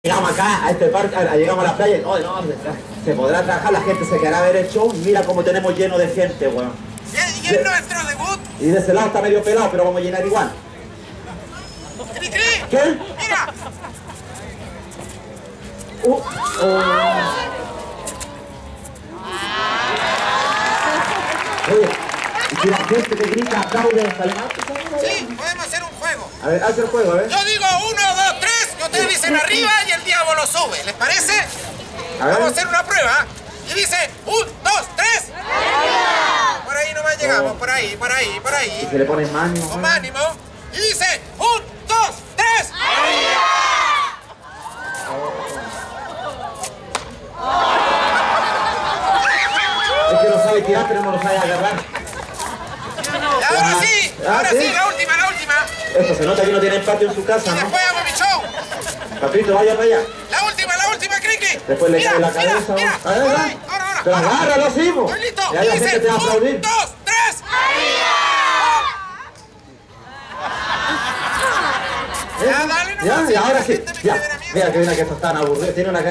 Llegamos acá a este parque, llegamos a la playa y no, se podrá trabajar, la gente se quedará a ver el show. Mira cómo tenemos lleno de gente, weón. ¿Y es nuestro debut? Y de ese lado está medio pelado, pero vamos a llenar igual. ¡Cri! ¿Qué? ¡Mira! Oye, y si la gente que grita, aplaude, Sí, podemos hacer un juego. a ver, haz el juego, a ver. Yo digo 1, 2, 3, y ustedes dicen arriba y el diablo lo sube. ¿Les parece? A ver. Vamos a hacer una prueba. Y dice 1, 2, 3. ¡Arriba! Por ahí nomás llegamos, por ahí. Y se le pone mano. Con ánimo. Y dice 1, 2, 3. ¡Arriba! Es que no sabe tirar, pero no lo sabe agarrar. Y ahora sí, la última. Esto se nota que no tiene patio en su casa, Y ¿no? después hago mi show. Papito, vaya para allá. La última, Criqui. Después le cae la cabeza. Mira, A ver, ahora. pero agárralo, sí, po. Estoy listo. Y ahí la Y gente dice te va a 1, aplaudir. 2, 3. Ya, dale, y ahora sí. Ya, mira que viene que esto es tan aburrido. Tiene una